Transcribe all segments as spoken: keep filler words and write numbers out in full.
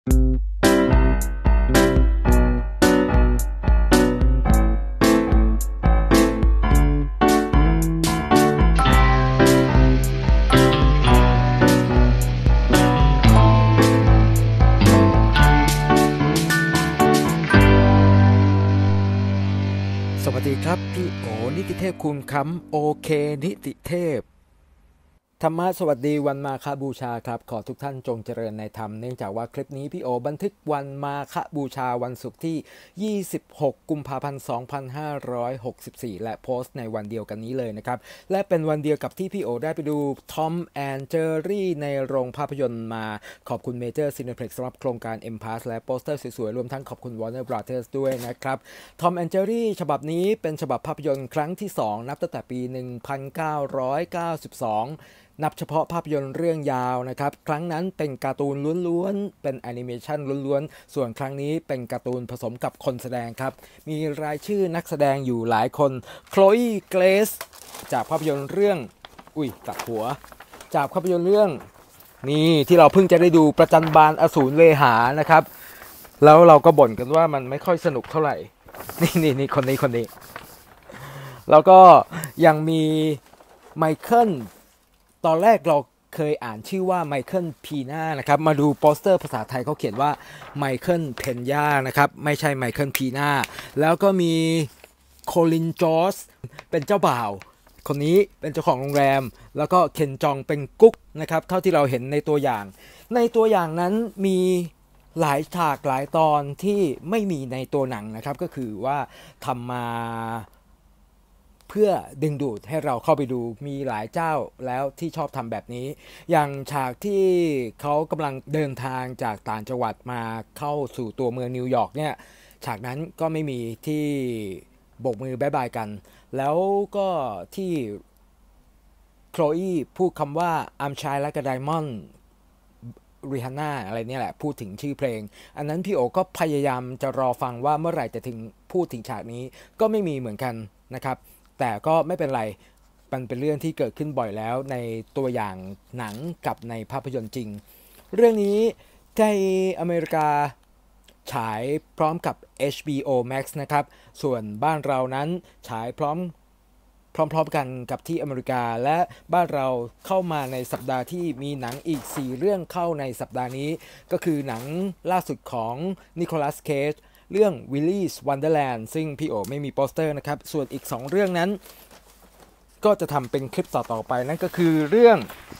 สวัสดีครับพี่โอนิติเทพคุณคำโอเคนิติเทพธรรมะสวัสดีวันมาฆบูชาครับขอทุกท่านจงเจริญในธรรมเนื่องจากว่าคลิปนี้พี่โอบันทึกวันมาฆบูชาวันศุกร์ที่ยี่สิบหกกุมภาพันธ์สองพันห้าร้อยหกสิบสี่และโพสต์ในวันเดียวกันนี้เลยนะครับและเป็นวันเดียวกับที่พี่โอได้ไปดูทอมแอนเจอรี่ในโรงภาพยนตร์มาขอบคุณเมเจอร์ซีเนเพล็กซ์สำหรับโครงการ เอ็ม พาส และโปสเตอร์สวยๆรวมทั้งขอบคุณ Warner Brothers ด้วยนะครับทอมแอนเจอรี่ฉบับนี้เป็นฉบับภาพยนตร์ครั้งที่สองนับตั้งแต่ปีหนึ่งพันเก้าร้อยเก้าสิบสองนับเฉพาะภาพยนตร์เรื่องยาวนะครับครั้งนั้นเป็นการ์ตูนล้วนๆเป็นแอนิเมชันล้วนๆส่วนครั้งนี้เป็นการ์ตูนผสมกับคนแสดงครับมีรายชื่อนักแสดงอยู่หลายคนโคลอีเกรซจากภาพยนตร์เรื่องอุ้ยกลับหัวจากภาพยนตร์เรื่องนี่ที่เราเพิ่งจะได้ดูประจันบานอสูรเวหานะครับแล้วเราก็บ่นกันว่ามันไม่ค่อยสนุกเท่าไหร่นี่นี่นี่คนนี้คนนี้แล้วก็ยังมีไมเคิลตอนแรกเราเคยอ่านชื่อว่าไมเคิลพีน่านะครับมาดูโปสเตอร์ภาษาไทยเขาเขียนว่าไมเคิลเพนย่านะครับไม่ใช่ไมเคิลพีน่าแล้วก็มีโคลินจอร์จเป็นเจ้าบ่าวคนนี้เป็นเจ้าของโรงแรมแล้วก็เคนจองเป็นกุ๊กนะครับเท่าที่เราเห็นในตัวอย่างในตัวอย่างนั้นมีหลายฉากหลายตอนที่ไม่มีในตัวหนังนะครับก็คือว่าทำมาเพื่อดึงดูดให้เราเข้าไปดูมีหลายเจ้าแล้วที่ชอบทำแบบนี้อย่างฉากที่เขากำลังเดินทางจากต่างจังหวัดมาเข้าสู่ตัวเมืองนิวยอร์กเนี่ยฉากนั้นก็ไม่มีที่โบกมือบายบายกันแล้วก็ที่โคลอีพูดคำว่า I'm shy like a diamond ริฮาน่าอะไรเนี่ยแหละพูดถึงชื่อเพลงอันนั้นพี่โอก็พยายามจะรอฟังว่าเมื่อไหร่จะถึงพูดถึงฉากนี้ก็ไม่มีเหมือนกันนะครับแต่ก็ไม่เป็นไรมันเป็นเรื่องที่เกิดขึ้นบ่อยแล้วในตัวอย่างหนังกับในภาพยนตร์จริงเรื่องนี้ในอเมริกาฉายพร้อมกับ เอช บี โอ Max นะครับส่วนบ้านเรานั้นฉายพร้อมพร้อมๆกันกับที่อเมริกาและบ้านเราเข้ามาในสัปดาห์ที่มีหนังอีกสี่เรื่องเข้าในสัปดาห์นี้ก็คือหนังล่าสุดของนิโคลัส เคจเรื่อง Willy's Wonderland ซึ่งพี่โอไม่มีโปสเตอร์นะครับส่วนอีกสองเรื่องนั้นก็จะทำเป็นคลิปต่อๆไปนั่นก็คือเรื่อง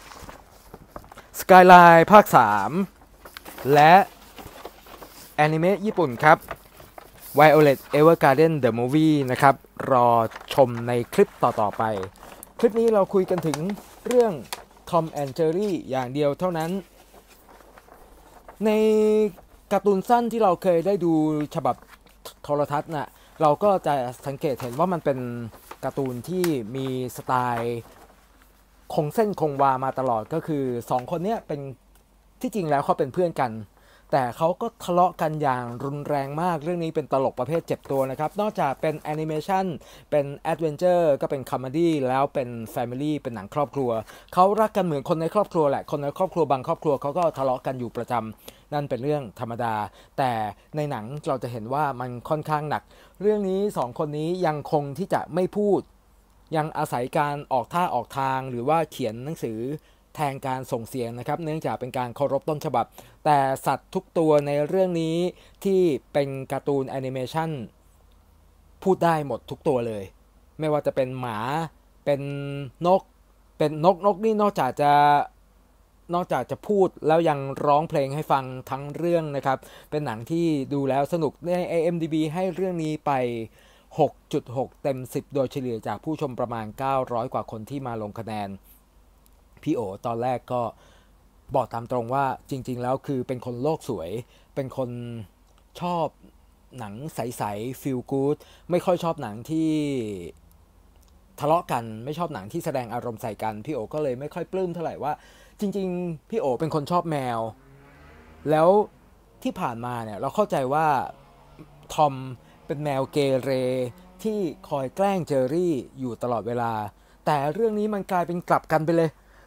Skyline ภาคสามและแอนิเมะญี่ปุ่นครับ Violet Evergarden The Movie นะครับรอชมในคลิปต่อๆไปคลิปนี้เราคุยกันถึงเรื่อง Tom and Jerry อย่างเดียวเท่านั้นในการ์ตูนสั้นที่เราเคยได้ดูฉบับโทรทัศน์น่ะเราก็จะสังเกตเห็นว่ามันเป็นการ์ตูนที่มีสไตล์คงเส้นคงวามาตลอดก็คือสองคนเนี้ยเป็นที่จริงแล้วเขาเป็นเพื่อนกันแต่เขาก็ทะเลาะกันอย่างรุนแรงมากเรื่องนี้เป็นตลกประเภทเจ็บตัวนะครับนอกจากเป็นแอนิเมชันเป็นแอดเวนเจอร์ก็เป็นคอมเมดี้แล้วเป็นแฟมิลี่เป็นหนังครอบครัวเขารักกันเหมือนคนในครอบครัวแหละคนในครอบครัวบางครอบครัวเขาก็ทะเลาะกันอยู่ประจำนั่นเป็นเรื่องธรรมดาแต่ในหนังเราจะเห็นว่ามันค่อนข้างหนักเรื่องนี้สองคนนี้ยังคงที่จะไม่พูดยังอาศัยการออกท่าออกทางหรือว่าเขียนหนังสือแทนการส่งเสียงนะครับเนื่องจากเป็นการเคารพต้นฉบับแต่สัตว์ทุกตัวในเรื่องนี้ที่เป็นการ์ตูนแอนิเมชันพูดได้หมดทุกตัวเลยไม่ว่าจะเป็นหมาเป็นนกเป็นนกนกนี่นอกจากจะนอกจากจะพูดแล้วยังร้องเพลงให้ฟังทั้งเรื่องนะครับเป็นหนังที่ดูแล้วสนุกใน ไอ เอ็ม ดี บี ให้เรื่องนี้ไป หกจุดหก เต็มสิบโดยเฉลี่ยจากผู้ชมประมาณเก้าร้อยกว่าคนที่มาลงคะแนนพี่โอตอนแรกก็บอกตามตรงว่าจริงๆแล้วคือเป็นคนโลกสวยเป็นคนชอบหนังใสๆ feel good ไม่ค่อยชอบหนังที่ทะเลาะกันไม่ชอบหนังที่แสดงอารมณ์ใส่กันพี่โอก็เลยไม่ค่อยปลื้มเท่าไหร่ว่าจริงๆพี่โอเป็นคนชอบแมวแล้วที่ผ่านมาเนี่ยเราเข้าใจว่าทอมเป็นแมวเกเรที่คอยแกล้งเจอรี่อยู่ตลอดเวลาแต่เรื่องนี้มันกลายเป็นกลับกันไปเลย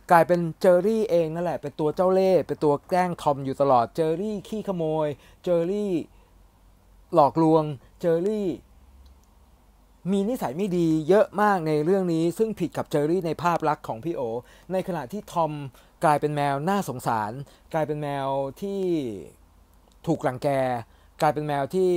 กลายเป็นเจอรี่เองนั่นแหละเป็นตัวเจ้าเล่ห์เป็นตัวแกล้งทอมอยู่ตลอดเจอรี่ขี้ขโมยเจอรี่หลอกลวงเจอรี่มีนิสัยไม่ดีเยอะมากในเรื่องนี้ซึ่งผิดกับเจอรี่ในภาพลักษณ์ของพี่โอในขณะที่ทอมกลายเป็นแมวน่าสงสารกลายเป็นแมวที่ถูกรังแกกลายเป็นแมวที่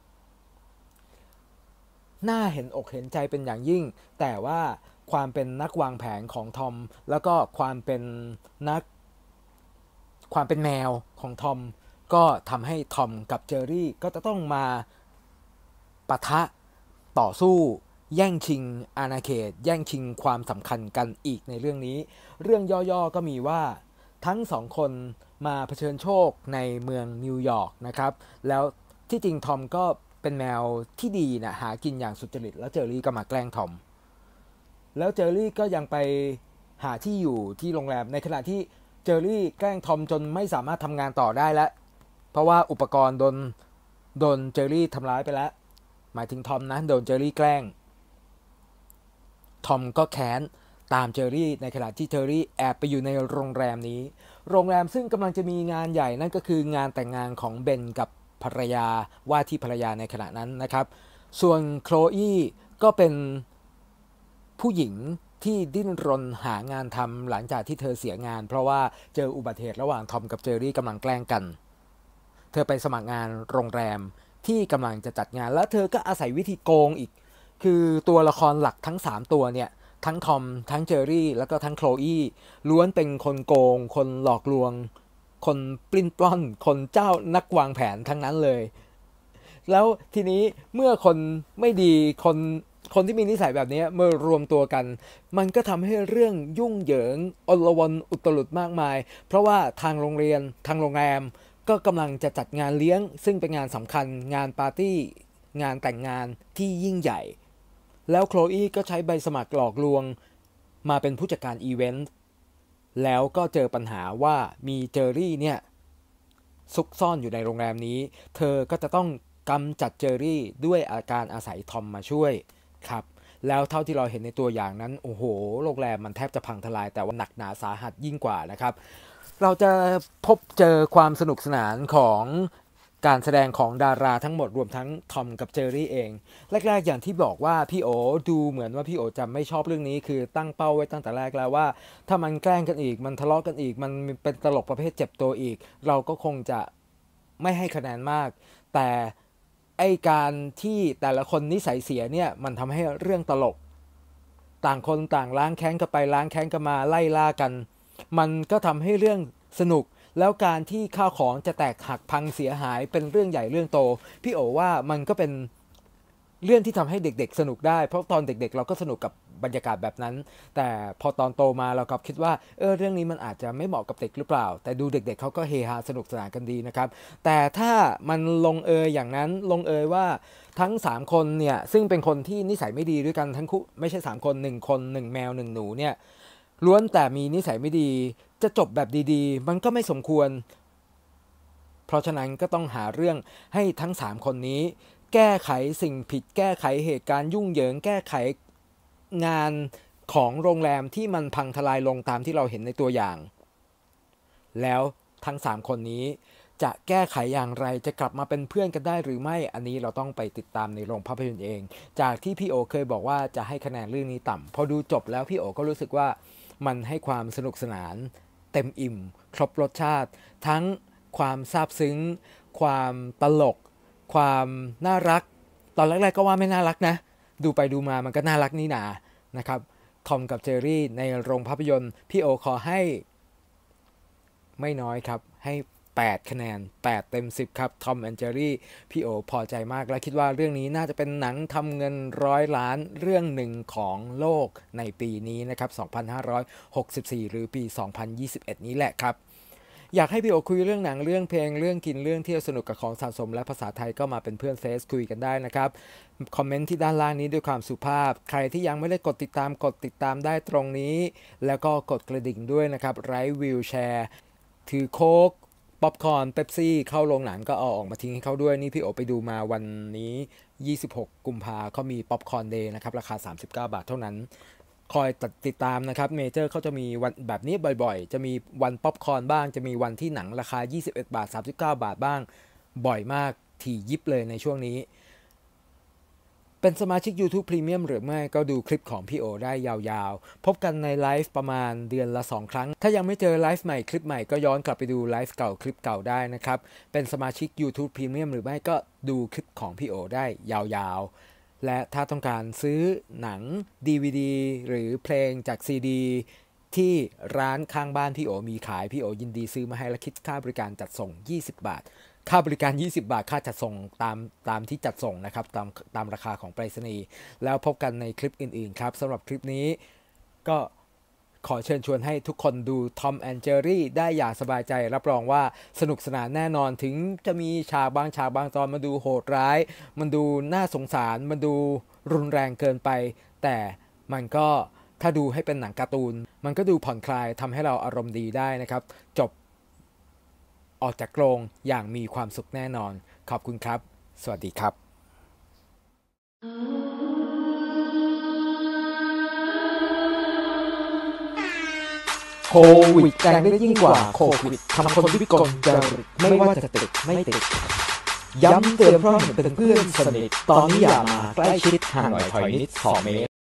น่าเห็นอกเห็นใจเป็นอย่างยิ่งแต่ว่าความเป็นนักวางแผนของทอมแล้วก็ความเป็นนักความเป็นแมวของทอมก็ทำให้ทอมกับเจอรี่ก็จะต้องมาปะทะต่อสู้แย่งชิงอาณาเขตแย่งชิงความสำคัญกันอีกในเรื่องนี้เรื่องย่อๆก็มีว่าทั้งสองคนมาเผชิญโชคในเมืองนิวยอร์กนะครับแล้วที่จริงทอมก็เป็นแมวที่ดีนะหากินอย่างสุจริตแล้วเจอรี่ก็มาแกล้งทอมแล้วเจอรี่ก็ยังไปหาที่อยู่ที่โรงแรมในขณะที่เจอรี่แกล้งทอมจนไม่สามารถทำงานต่อได้แล้วเพราะว่าอุปกรณ์โดนโดนเจอรี่ทำร้ายไปแล้วหมายถึงทอมนะโดนเจอรี่แกล้งทอมก็แค้นตามเจอรี่ในขณะที่เจอรี่แอบไปอยู่ในโรงแรมนี้โรงแรมซึ่งกำลังจะมีงานใหญ่นั่นก็คืองานแต่งงานของเบนกับภรรยาว่าที่ภรรยาในขณะนั้นนะครับส่วนโคลอี้ก็เป็นผู้หญิงที่ดิ้นรนหางานทำหลังจากที่เธอเสียงานเพราะว่าเจออุบัติเหตุระหว่างทอมกับเจอรี่กำลังแกล้งกันเธอไปสมัครงานโรงแรมที่กำลังจะจัดงานแล้วเธอก็อาศัยวิธีโกงอีกคือตัวละครหลักทั้งสามตัวเนี่ยทั้งทอมทั้งเจอรี่แล้วก็ทั้งโคลอี้ล้วนเป็นคนโกงคนหลอกลวงคนปลิ้นปล้อนคนเจ้านักวางแผนทั้งนั้นเลยแล้วทีนี้เมื่อคนไม่ดีคนคนที่มีนิสัยแบบนี้เมื่อรวมตัวกันมันก็ทำให้เรื่องยุ่งเหยิงอลวนอุตลุดมากมายเพราะว่าทางโรงเรียนทางโรงแรมก็กำลังจะจัดงานเลี้ยงซึ่งเป็นงานสำคัญงานปาร์ตี้งานแต่งงานที่ยิ่งใหญ่แล้วโคลอี้ก็ใช้ใบสมัครหลอกลวงมาเป็นผู้จัดการอีเวนต์แล้วก็เจอปัญหาว่ามีเจอรี่เนี่ยซุกซ่อนอยู่ในโรงแรมนี้เธอก็จะต้องกำจัดเจอรี่ด้วยอาการอาศัยทอมมาช่วยครับแล้วเท่าที่เราเห็นในตัวอย่างนั้นโอ้โหโรงแรมมันแทบจะพังทลายแต่ว่าหนักหนาสาหัสยิ่งกว่านะครับเราจะพบเจอความสนุกสนานของการแสดงของดาราทั้งหมดรวมทั้งทอมกับเจอรี่เองแรกๆอย่างที่บอกว่าพี่โอดูเหมือนว่าพี่โอจะไม่ชอบเรื่องนี้คือตั้งเป้าไว้ตั้งแต่แรกแล้วว่าถ้ามันแกล้งกันอีกมันทะเลาะกันอีกมันเป็นตลกประเภทเจ็บตัวอีกเราก็คงจะไม่ให้คะแนนมากแต่ไอการที่แต่ละคนนิสัยเสียเนี่ยมันทำให้เรื่องตลกต่างคนต่างล้างแค้นกันไปล้างแค้นกันมาไล่ล่ากันมันก็ทำให้เรื่องสนุกแล้วการที่ข้าวของจะแตกหักพังเสียหายเป็นเรื่องใหญ่เรื่องโตพี่โอว่ามันก็เป็นเรื่องที่ทำให้เด็กๆสนุกได้เพราะตอนเด็กๆเราก็สนุกกับบรรยากาศแบบนั้นแต่พอตอนโตมาเราก็คิดว่าเออเรื่องนี้มันอาจจะไม่เหมาะกับเด็กหรือเปล่าแต่ดูเด็กๆเขาก็เฮฮาสนุกสนานกันดีนะครับแต่ถ้ามันลงเอยอย่างนั้นลงเอยว่าทั้งสามคนเนี่ยซึ่งเป็นคนที่นิสัยไม่ดีด้วยกันทั้งคู่ไม่ใช่สามคนหนึ่งคนหนึ่งแมวหนึ่งหนูเนี่ยล้วนแต่มีนิสัยไม่ดีจะจบแบบดีๆมันก็ไม่สมควรเพราะฉะนั้นก็ต้องหาเรื่องให้ทั้งสามคนนี้แก้ไขสิ่งผิดแก้ไขเหตุการณ์ยุ่งเหยิงแก้ไขงานของโรงแรมที่มันพังทลายลงตามที่เราเห็นในตัวอย่างแล้วทั้งสามคนนี้จะแก้ไขอย่างไรจะกลับมาเป็นเพื่อนกันได้หรือไม่อันนี้เราต้องไปติดตามในโรงภาพยนตร์เองจากที่พี่โอเคยบอกว่าจะให้คะแนนเรื่องนี้ต่ำพอดูจบแล้วพี่โอก็รู้สึกว่ามันให้ความสนุกสนานเต็มอิ่มครบรสชาติทั้งความซาบซึ้งความตลกความน่ารักตอนแรกๆก็ว่าไม่น่ารักนะดูไปดูมามันก็น่ารักนี่นานะครับทอมกับเจอรี่ในโรงภาพยนตร์พี่โอขอให้ไม่น้อยครับให้แปดคะแนนแปดเต็มสิบครับทอมแอนด์เจอรี่พี่โอพอใจมากและคิดว่าเรื่องนี้น่าจะเป็นหนังทำเงินร้อยล้านเรื่องหนึ่งของโลกในปีนี้นะครับสองพันห้าร้อยหกสิบสี่หรือปีสองพันยี่สิบเอ็ดนี้แหละครับอยากให้พี่โอคุยเรื่องหนังเรื่องเพลงเรื่องกินเรื่องเที่ยวสนุกกับของสะสมและภาษาไทยก็มาเป็นเพื่อนเฟซคุยกันได้นะครับคอมเมนต์ที่ด้านล่างนี้ด้วยความสุภาพใครที่ยังไม่ได้กดติดตามกดติดตามได้ตรงนี้แล้วก็กดกระดิ่งด้วยนะครับไร้วิวแชร์ถือโค้กป๊อปคอร์นเป๊ปซี่เข้าโรงหนังก็เอาออกมาทิ้งให้เขาด้วยนี่พี่โอไปดูมาวันนี้ยี่สิบหกกุมภาเขามีป๊อปคอร์นเดย์นะครับราคาสามสิบเก้าบาทเท่านั้นคอยติดตามนะครับเมเจอร์เขาจะมีวันแบบนี้บ่อยๆจะมีวันป๊อปคอร์นบ้างจะมีวันที่หนังราคายี่สิบเอ็ดบาทสามสิบเก้าบาทบ้างบ่อยมากถี่ยิบเลยในช่วงนี้เป็นสมาชิก YouTube Premium หรือไม่ก็ดูคลิปของพี่โอได้ยาวๆพบกันในไลฟ์ประมาณเดือนละสองครั้งถ้ายังไม่เจอไลฟ์ใหม่คลิปใหม่ก็ย้อนกลับไปดูไลฟ์เก่าคลิปเก่าได้นะครับเป็นสมาชิก YouTube Premium หรือไม่ก็ดูคลิปของพี่โอได้ยาวๆและถ้าต้องการซื้อหนัง ดี วี ดี หรือเพลงจาก ซี ดี ที่ร้านข้างบ้านพี่โอมีขายพี่โอยินดีซื้อมาให้และคิดค่าบริการจัดส่งยี่สิบบาทค่าบริการยี่สิบบาทค่าจัดส่งตามตามที่จัดส่งนะครับตามตามราคาของไปรษณีย์แล้วพบกันในคลิปอื่นๆครับสำหรับคลิปนี้ก็ขอเชิญชวนให้ทุกคนดู Tom and Jerry ได้อย่างสบายใจรับรองว่าสนุกสนานแน่นอนถึงจะมีฉากบางฉากบางตอนมาดูโหดร้ายมันดูน่าสงสารมันดูรุนแรงเกินไปแต่มันก็ถ้าดูให้เป็นหนังการ์ตูนมันก็ดูผ่อนคลายทำให้เราอารมณ์ดีได้นะครับจบออกจากโรงอย่างมีความสุขแน่นอนขอบคุณครับสวัสดีครับโควิดแรงได้ยิ่งกว่าโควิดทำคนวิกลจริตไม่ว่าจะติดไม่ติดย้ำเตือนเพราะเห็นเป็นเพื่อนสนิทตอนนี้อย่ามาใกล้ชิดห่างหน่อยถอยนิดสองเมตร